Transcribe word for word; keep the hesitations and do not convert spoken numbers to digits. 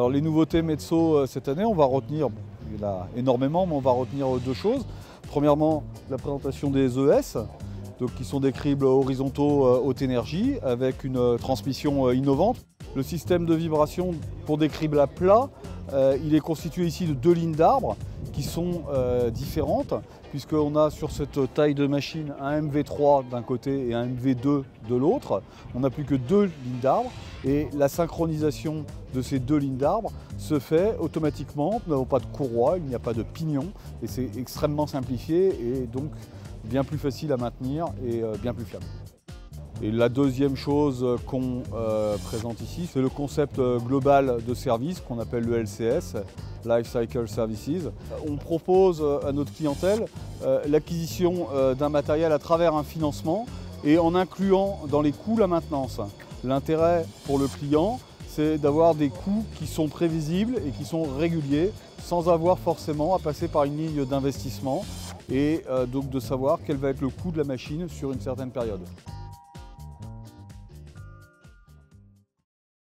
Alors les nouveautés Metso cette année, on va retenir, bon, il y en a énormément, mais on va retenir deux choses. Premièrement, la présentation des E S, donc, qui sont des cribles horizontaux haute énergie avec une transmission innovante. Le système de vibration pour des cribles à plat, euh, il est constitué ici de deux lignes d'arbres qui sont euh, différentes, puisqu'on a sur cette taille de machine un M V trois d'un côté et un M V deux de l'autre. On n'a plus que deux lignes d'arbres et la synchronisation de ces deux lignes d'arbres se fait automatiquement. Nous n'avons pas de courroie, il n'y a pas de pignon et c'est extrêmement simplifié et donc bien plus facile à maintenir et euh, bien plus fiable. Et la deuxième chose qu'on euh, présente ici, c'est le concept global de service qu'on appelle le L C S, Life Cycle Services. On propose à notre clientèle euh, l'acquisition euh, d'un matériel à travers un financement et en incluant dans les coûts la maintenance. L'intérêt pour le client, c'est d'avoir des coûts qui sont prévisibles et qui sont réguliers sans avoir forcément à passer par une ligne d'investissement et euh, donc de savoir quel va être le coût de la machine sur une certaine période.